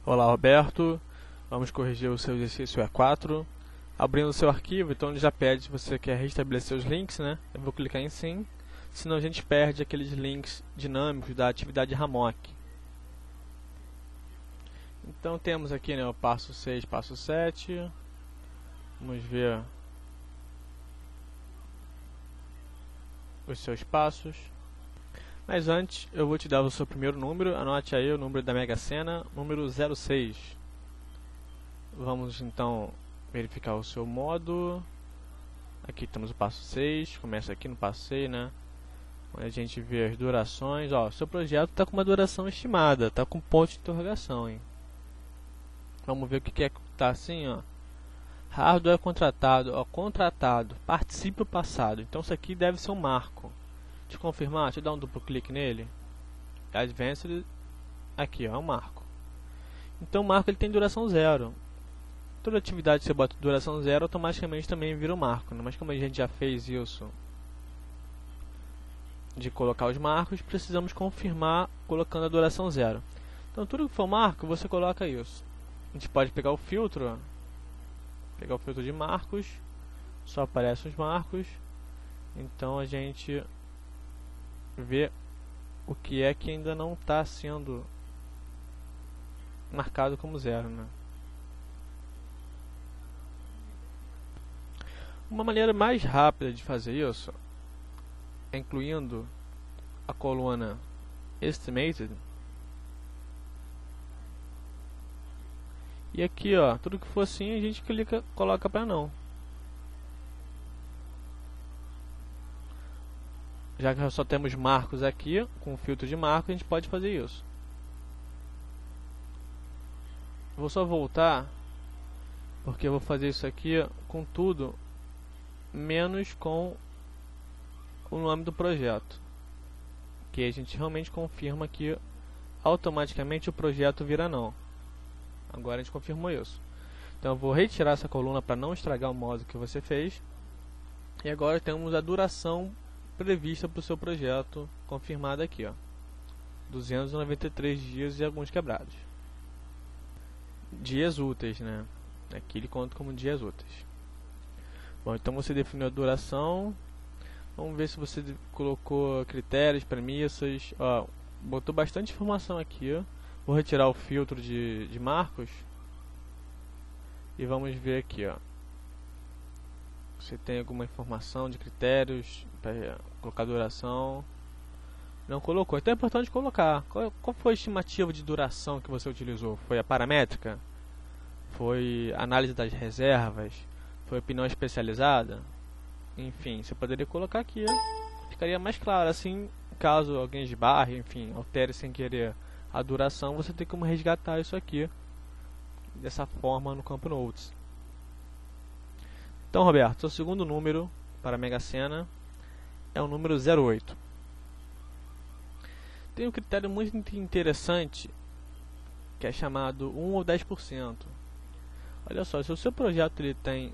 Olá, Roberto. Vamos corrigir o seu exercício E4. Abrindo o seu arquivo, então ele já pede se você quer restabelecer os links, né? Eu vou clicar em sim, senão a gente perde aqueles links dinâmicos da atividade Hammock. Então temos aqui, né, o passo 6, passo 7. Vamos ver os seus passos. Mas antes, eu vou te dar o seu primeiro número. Anote aí o número da Mega Sena, número 06. Vamos então verificar o seu modo. Aqui temos o passo 6. Começa aqui no passo 6, né? Onde a gente vê as durações. Ó, seu projeto está com uma duração estimada, está com ponto de interrogação, hein? Vamos ver o que é que está assim, ó. Hardware contratado, ó, contratado, participe o passado. Então isso aqui deve ser um marco. Deixa eu confirmar, deixa eu dar um duplo clique nele. Advanced, aqui ó, é um marco. Então o marco ele tem duração 0. Toda atividade que você bota duração 0, automaticamente também vira um marco, né? Mas como a gente já fez isso de colocar os marcos, precisamos confirmar colocando a duração 0. Então tudo que for marco, você coloca isso. A gente pode pegar o filtro, ó. Pegar o filtro de marcos, só aparecem os marcos. Então a gente vê o que é que ainda não está sendo marcado como 0, né? Uma maneira mais rápida de fazer isso é incluindo a coluna Estimated. E aqui, ó, tudo que for assim a gente clica, coloca para não. Já que só temos marcos aqui, com o filtro de marco, a gente pode fazer isso. Vou só voltar, porque eu vou fazer isso aqui com tudo, menos com o nome do projeto. Que a gente realmente confirma que automaticamente o projeto vira não. Agora a gente confirmou isso. Então eu vou retirar essa coluna para não estragar o modo que você fez. E agora temos a duração prevista para o seu projeto confirmada aqui, ó. 293 dias e alguns quebrados. Dias úteis, né? Aqui ele conta como dias úteis. Bom, então você definiu a duração. Vamos ver se você colocou critérios, premissas. Ó, botou bastante informação aqui, ó. Vou retirar o filtro de marcos. E vamos ver aqui, ó. Você tem alguma informação de critérios para colocar duração? Não colocou, então é importante colocar. Qual foi a estimativa de duração que você utilizou? Foi a paramétrica? Foi a análise das reservas? Foi opinião especializada? Enfim, você poderia colocar aqui, ó. Ficaria mais claro, assim, caso alguém esbarre, enfim, altere sem querer a duração, você tem como resgatar isso aqui dessa forma no campo Notes. Então, Roberto, seu segundo número para a Mega Sena é o número 08. Tem um critério muito interessante que é chamado 1 ou 10%. Olha só, se o seu projeto ele tem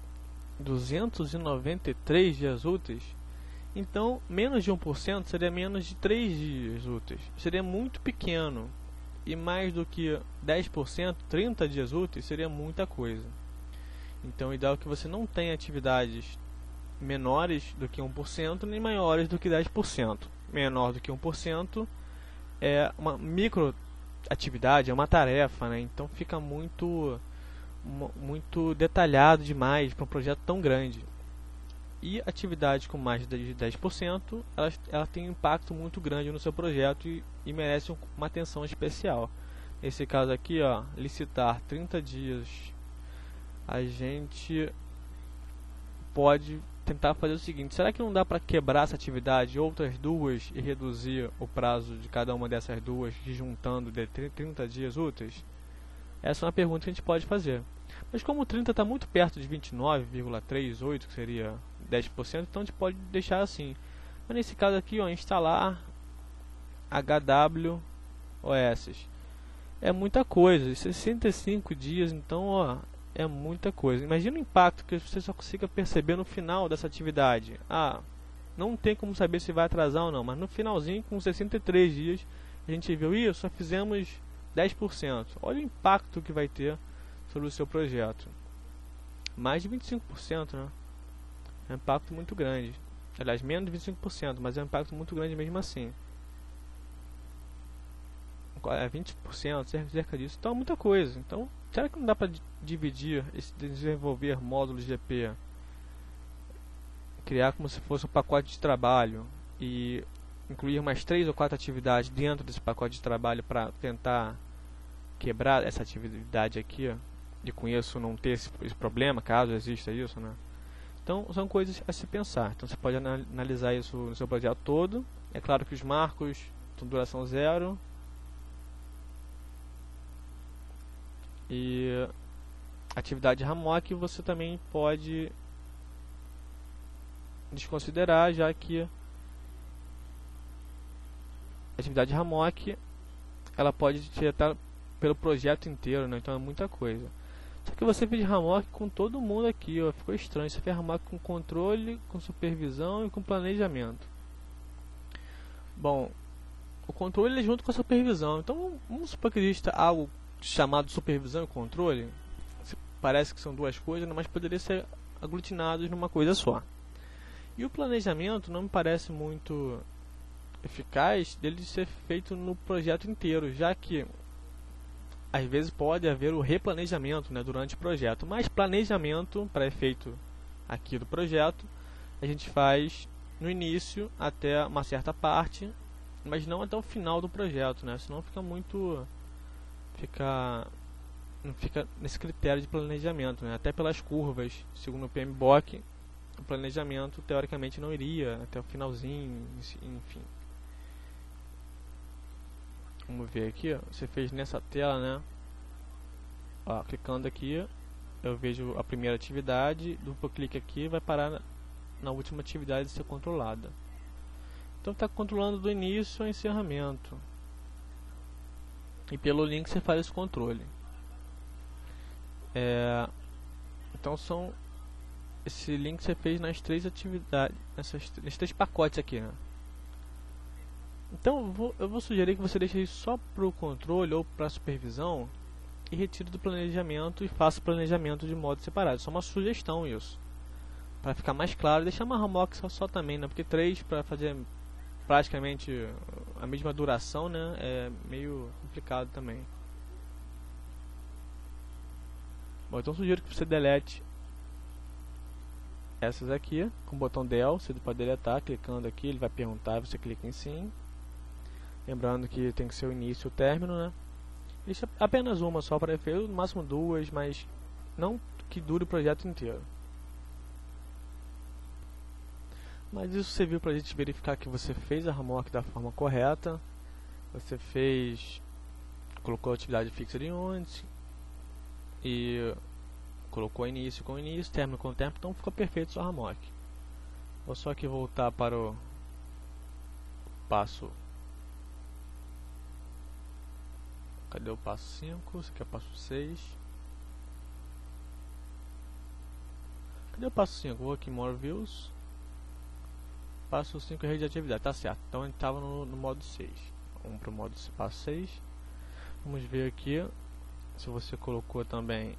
293 dias úteis, então menos de 1% seria menos de 3 dias úteis. Seria muito pequeno. E mais do que 10%, 30 dias úteis, seria muita coisa. Então o ideal é que você não tenha atividades menores do que 1%, nem maiores do que 10%. Menor do que 1% é uma micro atividade, é uma tarefa, né? Então fica muito detalhado demais para um projeto tão grande. E atividades com mais de 10%, ela tem um impacto muito grande no seu projeto e merece uma atenção especial. Nesse caso aqui, ó, licitar 30 dias, a gente pode tentar fazer o seguinte: será que não dá para quebrar essa atividade outras duas e reduzir o prazo de cada uma dessas duas, juntando de 30 dias úteis? Essa é uma pergunta que a gente pode fazer. Mas como 30 está muito perto de 29,38, que seria 10%, então a gente pode deixar assim. Mas nesse caso aqui, ó, instalar HWOS. É muita coisa, 65 dias, então ó, é muita coisa. Imagina o impacto que você só consiga perceber no final dessa atividade. Ah, não tem como saber se vai atrasar ou não, mas no finalzinho, com 63 dias, a gente viu isso, só fizemos 10%. Olha o impacto que vai ter sobre o seu projeto. Mais de 25%, né? É um impacto muito grande. Aliás, menos de 25%, mas é um impacto muito grande mesmo assim. É 20%, cerca disso. Então é muita coisa. Então, será que não dá para dividir, desenvolver módulos GP, criar como se fosse um pacote de trabalho e incluir mais 3 ou 4 atividades dentro desse pacote de trabalho para tentar quebrar essa atividade aqui, e com isso não ter esse problema, caso exista isso, né? Então, são coisas a se pensar. Então, você pode analisar isso no seu projeto todo. É claro que os marcos têm duração 0. E atividade Hammock você também pode desconsiderar, já que a atividade Hammock ela pode ser pelo projeto inteiro, né? Então é muita coisa. Só que você fez Hammock com todo mundo aqui, ó. Ficou estranho. Você fez Hammock com controle, com supervisão e com planejamento. Bom, o controle é junto com a supervisão. Então vamos supor que exista algo chamado supervisão e controle. Parece que são duas coisas, mas poderia ser aglutinados numa coisa só. E o planejamento não me parece muito eficaz dele ser feito no projeto inteiro, já que às vezes pode haver o replanejamento, né, durante o projeto, mas planejamento para efeito aqui do projeto a gente faz no início até uma certa parte, mas não até o final do projeto, né? Senão fica muito não fica nesse critério de planejamento, né? Até pelas curvas, segundo o PMBOK, o planejamento teoricamente não iria até o finalzinho, enfim. Vamos ver aqui, ó. Você fez nessa tela, né? Ó, clicando aqui, eu vejo a primeira atividade, duplo clique aqui, vai parar na última atividade a ser controlada. Então está controlando do início ao encerramento. E pelo link você faz esse controle. Então são esse link você fez nas 3 atividades, nesses 3 pacotes aqui, né? Então eu vou sugerir que você deixe isso só para o controle ou para a supervisão e retire do planejamento e faça o planejamento de modo separado. Só uma sugestão isso, para ficar mais claro. Deixar uma Hammock só também, né? Porque 3 para fazer praticamente a mesma duração, né? É meio complicado também. Bom, então sugiro que você delete essas aqui com o botão del. Você pode deletar clicando aqui, ele vai perguntar, você clica em sim. Lembrando que tem que ser o início e o término, né? Deixa apenas uma só para efeito, no máximo 2, mas não que dure o projeto inteiro. Mas isso serviu para a gente verificar que você fez a Hammock da forma correta. Você colocou a atividade fixa de Unity e colocou início com início, término com término, então ficou perfeito sua Hammock. Vou só aqui voltar para o passo. Cadê o passo 5? Esse aqui é o passo 6. Cadê o passo 5? Vou aqui em More Views. Passo 5 é rede de atividade, tá certo. Então a gente estava no modo 6. Vamos para o modo passo 6. Vamos ver aqui se você colocou também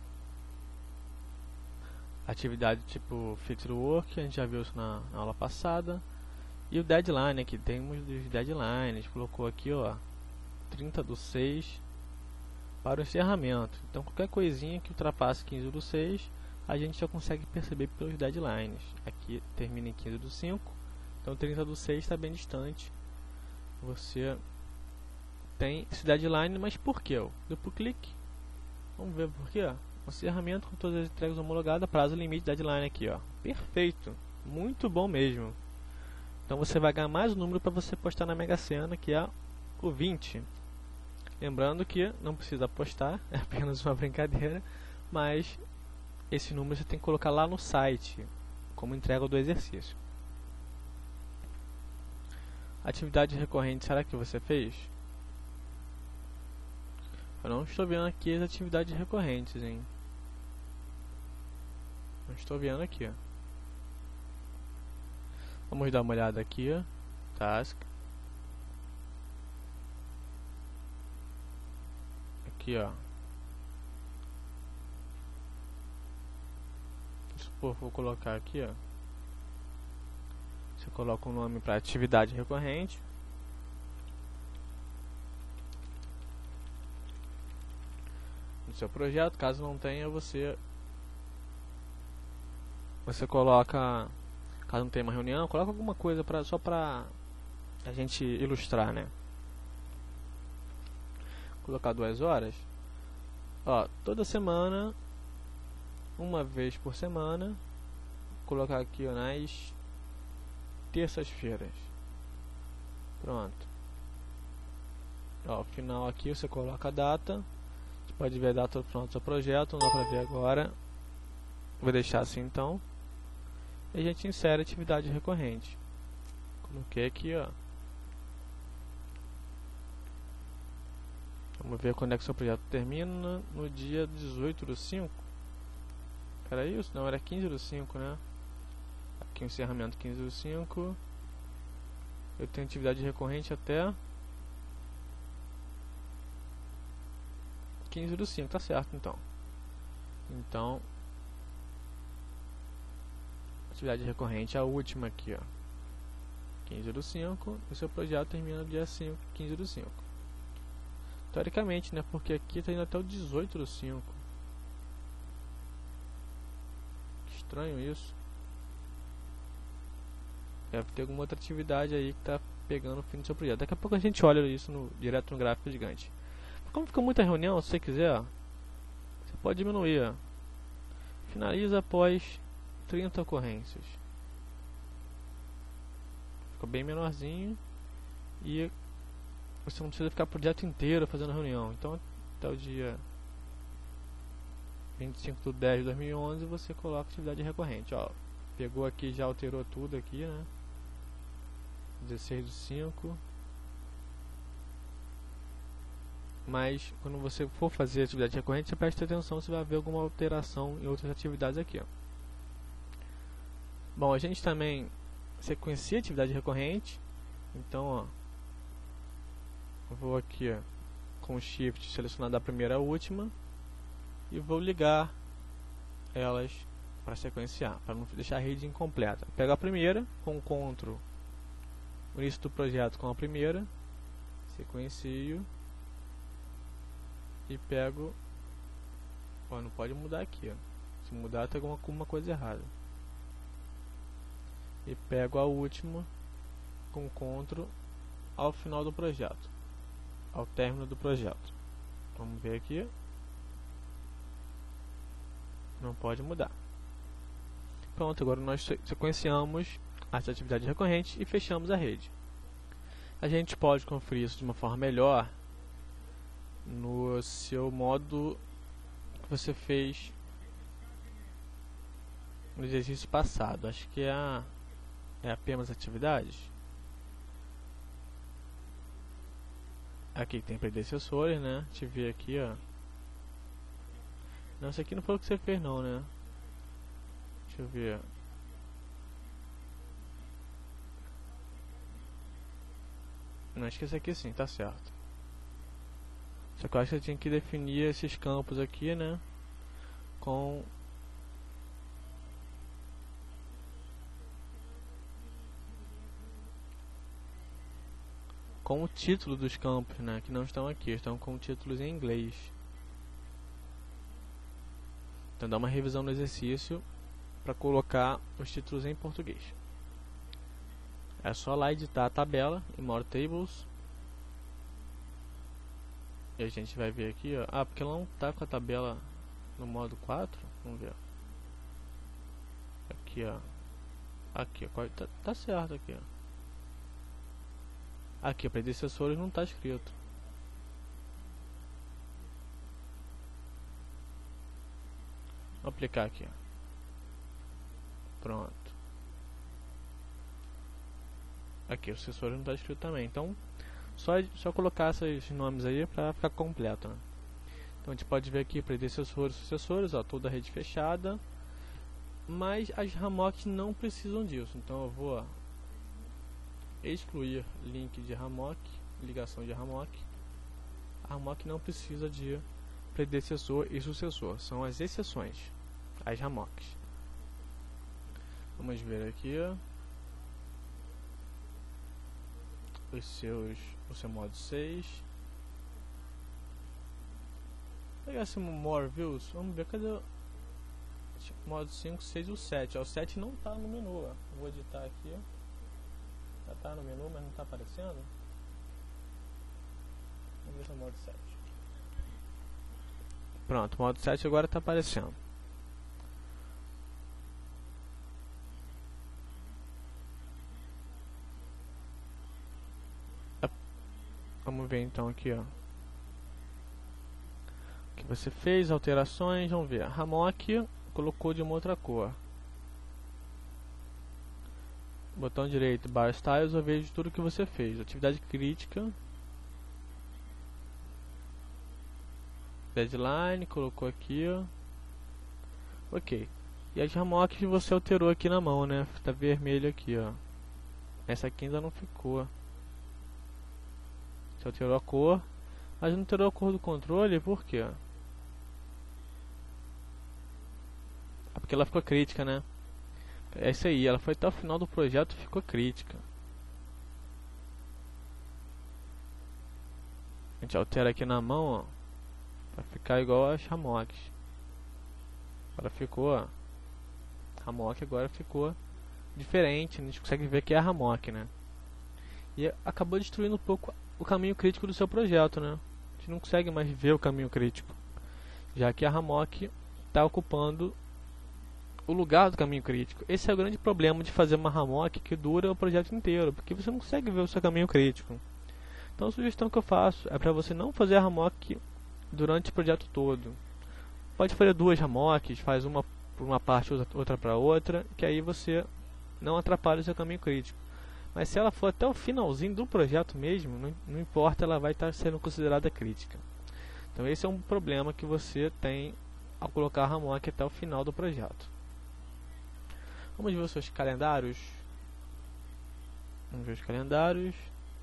atividade tipo Feature Work, a gente já viu isso na aula passada. E o deadline, aqui temos os deadlines, colocou aqui, ó, 30/6 para o encerramento. Então qualquer coisinha que ultrapasse 15/6, a gente já consegue perceber pelos deadlines. Aqui termina em 15/5, então 30/6 está bem distante. Você tem esse deadline, mas por que? Duplo clique. Vamos ver por quê. Encerramento com todas as entregas homologadas, prazo limite, deadline aqui, ó. Perfeito, muito bom mesmo. Então você vai ganhar mais um número para você postar na Mega Sena, que é o 20. Lembrando que não precisa apostar, é apenas uma brincadeira, mas esse número você tem que colocar lá no site, como entrega do exercício. Atividade recorrente, será que você fez? Eu não estou vendo aqui as atividades recorrentes, hein? Não estou vendo aqui. Vamos dar uma olhada aqui. Task. aqui, ó. Vou colocar aqui, ó. Você coloca um nome para atividade recorrente. No seu projeto, caso não tenha, você coloca, caso não tenha uma reunião, coloca alguma coisa só para a gente ilustrar, né? Colocar 2 horas. Ó, toda semana, uma vez por semana, colocar aqui, ó, nas terças-feiras. Pronto. Ó, ao final aqui você coloca a data. Você pode ver a data do final do seu projeto, não dá pra ver agora. Vou deixar assim então. E a gente insere atividade recorrente. Coloquei aqui, ó. Vamos ver quando é que o seu projeto termina. No dia 18/5. Era isso? Não, era 15/5, né? Aqui o encerramento 15/5. Eu tenho atividade recorrente até 15/5, tá certo então. Então, atividade recorrente, a última aqui, ó. 15/5, o seu projeto termina no dia 15/5. Teoricamente, né? Porque aqui está indo até o 18/5. Estranho isso. Deve ter alguma outra atividade aí que está pegando o fim do seu projeto. Daqui a pouco a gente olha isso direto no gráfico gigante. Como fica muita reunião, se você quiser, ó, você pode diminuir. Ó. Finaliza após 30 ocorrências. Fica bem menorzinho. E você não precisa ficar o projeto inteiro fazendo reunião. Então, até o dia 25/10/2011 você coloca atividade recorrente. Ó, pegou aqui, já alterou tudo aqui, né? 16/5. Mas quando você for fazer atividade recorrente, você presta atenção se vai haver alguma alteração em outras atividades aqui, ó. Bom, a gente também sequencia atividade recorrente. Então, ó, eu vou aqui, ó, com o Shift selecionar da primeira à última e vou ligar elas para sequenciar, para não deixar a rede incompleta. Pego a primeira com o Ctrl, o início do projeto com a primeira, sequencio e pego. Ó, não pode mudar aqui, ó. Se mudar tem alguma coisa errada. E pego a última com Ctrl ao final do projeto, ao término do projeto. Vamos ver aqui. Não pode mudar. Pronto, agora nós sequenciamos as atividades recorrentes e fechamos a rede. A gente pode conferir isso de uma forma melhor no seu modo que você fez no exercício passado. Acho que é apenas atividades. Aqui tem predecessores, né? Deixa eu ver aqui, ó. Não, isso aqui não foi o que você fez não, né? Deixa eu ver. Não, acho que esse aqui sim, tá certo. Só que eu acho que você tinha que definir esses campos aqui, né? Com o título dos campos, né? Que não estão aqui, estão com títulos em inglês. Então dá uma revisão no exercício para colocar os títulos em português. É só lá editar a tabela em More Tables. E a gente vai ver aqui, ó. Ah, porque ela não está com a tabela no modo 4. Vamos ver. Aqui, ó. Aqui, ó. Tá certo aqui, ó. Aqui, predecessores não está escrito. Vou aplicar aqui, ó. Pronto. Aqui, o sucessor não está escrito também. Então, só colocar esses nomes aí para ficar completo, né? Então, a gente pode ver aqui predecessores e sucessores, ó, toda a rede fechada. Mas as Hammock não precisam disso. Então, eu vou, ó, excluir link de Hammock, ligação de Hammock. A Hammock não precisa de predecessor e sucessor. São as exceções, as RAMOCs. Vamos ver aqui o seu modo 6. Vou pegar esse More Views. Vamos ver, cadê o modo 5, 6 e o 7. O 7 não está no menu. Vou editar aqui. Já está no menu, mas não está aparecendo. Vamos ver se é o modo 7. Pronto, o modo 7 agora está aparecendo. Vamos ver então aqui, ó. O que você fez, alterações, vamos ver. RAMOC colocou de uma outra cor. Botão direito, Bar Styles, eu vejo tudo que você fez. Atividade crítica. Deadline, colocou aqui, ó. Ok. E as RAMOCs você alterou aqui na mão, né? Tá vermelho aqui, ó. Essa aqui ainda não ficou. Você alterou a cor, mas não alterou a cor do controle, por quê? É porque ela ficou crítica, né? É isso aí, ela foi até o final do projeto e ficou crítica. A gente altera aqui na mão, ó, pra ficar igual as RAMOCs. Agora ficou, ó. RAMOC agora ficou diferente, a gente consegue ver que é a RAMOC, né? E acabou destruindo um pouco o caminho crítico do seu projeto, né? A gente não consegue mais ver o caminho crítico, já que a RAMOC está ocupando o lugar do caminho crítico. Esse é o grande problema de fazer uma RAMOC que dura o projeto inteiro, porque você não consegue ver o seu caminho crítico. Então a sugestão que eu faço é para você não fazer a RAMOC durante o projeto todo. Pode fazer duas RAMOCs, faz uma por uma parte, outra para outra, que aí você não atrapalha o seu caminho crítico. Mas se ela for até o finalzinho do projeto mesmo, não importa, ela vai estar sendo considerada crítica. Então esse é um problema que você tem ao colocar a RAMOC até o final do projeto. Vamos ver os seus calendários. Vamos ver os calendários.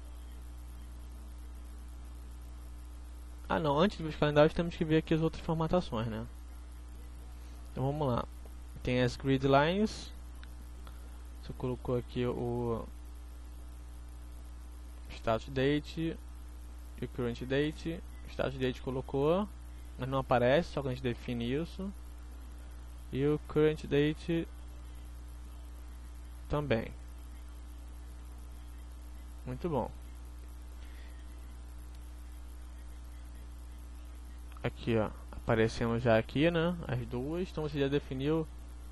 Ah não, antes de ver os calendários temos que ver aqui as outras formatações, né? Então vamos lá. Tem as grid lines. Você colocou aqui o status date e o current date. O status date colocou, mas não aparece, só que a gente define isso. E o current date também. Muito bom. Aqui, ó, aparecemos já aqui, né, as duas. Então você já definiu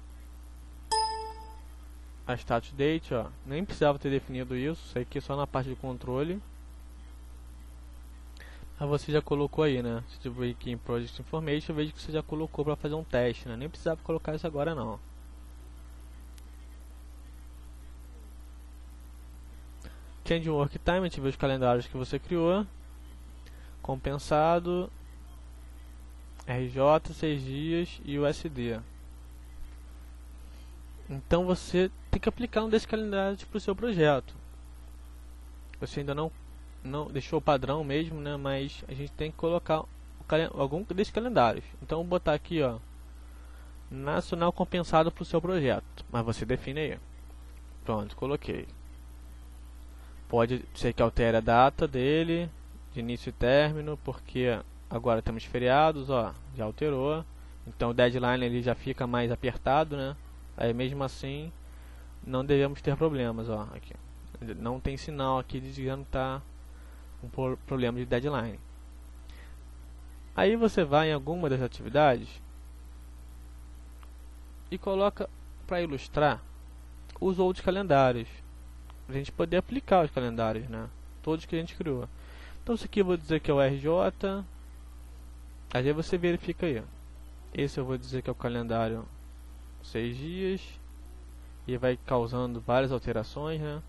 a status date, ó. Nem precisava ter definido isso aqui é só na parte de controle. Mas você já colocou aí, né? Se eu vir aqui em Project Information, eu vejo que você já colocou para fazer um teste, né? Nem precisava colocar isso agora não. Change Work Time, a gente vê os calendários que você criou. Compensado, RJ, 6 dias e USD. Então você tem que aplicar um desses calendários para o seu projeto. Você ainda não deixou o padrão mesmo, né? Mas a gente tem que colocar algum desses calendários. Então vou botar aqui, ó, nacional compensado para o seu projeto. Mas você define aí. Pronto, coloquei. Pode ser que altere a data dele, de início e término, porque agora temos feriados, ó, já alterou. Então o deadline ele já fica mais apertado, né? Aí mesmo assim não devemos ter problemas, ó, aqui. Não tem sinal aqui dizendo que está um problema de deadline. Aí você vai em alguma das atividades e coloca para ilustrar os outros calendários, para a gente poder aplicar os calendários, né? Todos que a gente criou. Então esse aqui eu vou dizer que é o RJ. Aí você verifica aí. Esse eu vou dizer que é o calendário 6 dias. E vai causando várias alterações, né?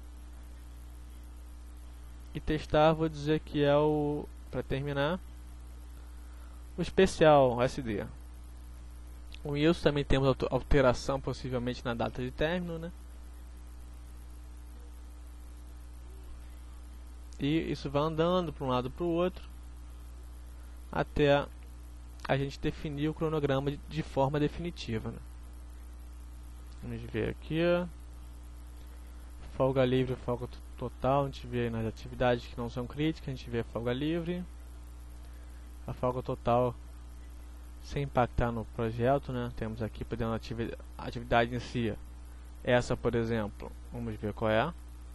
E testar, vou dizer que é o, para terminar, o especial SD. Com isso também temos alteração possivelmente na data de término, né? E isso vai andando para um lado para o outro até a gente definir o cronograma de forma definitiva, né? Vamos ver aqui. Folga livre, folga total. A gente vê nas atividades que não são críticas, a gente vê a folga livre. A folga total sem impactar no projeto, né? Temos aqui, por exemplo, a atividade em si. Essa, por exemplo, vamos ver qual é.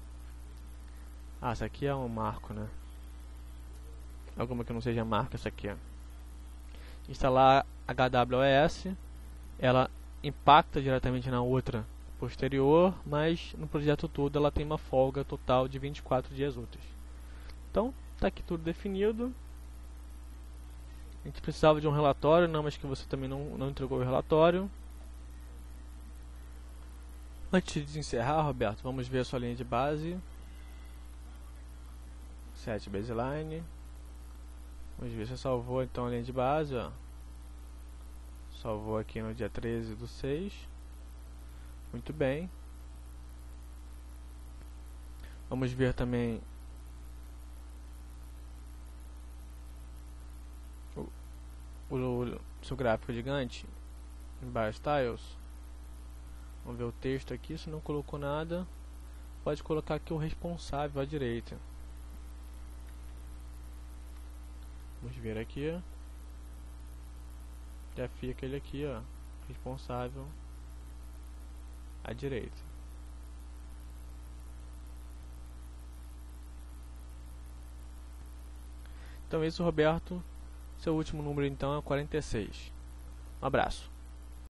Essa aqui é um marco, né? Alguma que não seja marco, essa aqui. Instalar HWS, ela impacta diretamente na outra posterior, mas no projeto todo ela tem uma folga total de 24 dias úteis. Então, está aqui tudo definido. A gente precisava de um relatório, não, mas que você também não entregou o relatório. Antes de encerrar, Roberto, vamos ver a sua linha de base. Set baseline. Vamos ver se salvou então a linha de base, ó. Salvou aqui no dia 13/6. Muito bem. Vamos ver também o seu gráfico gigante em Biostyles. Vamos ver o texto aqui, se não colocou nada, pode colocar aqui o responsável à direita. Vamos ver aqui. Já fica ele aqui, ó, responsável à direita. Então isso, Roberto. Seu último número então é 46. Um abraço.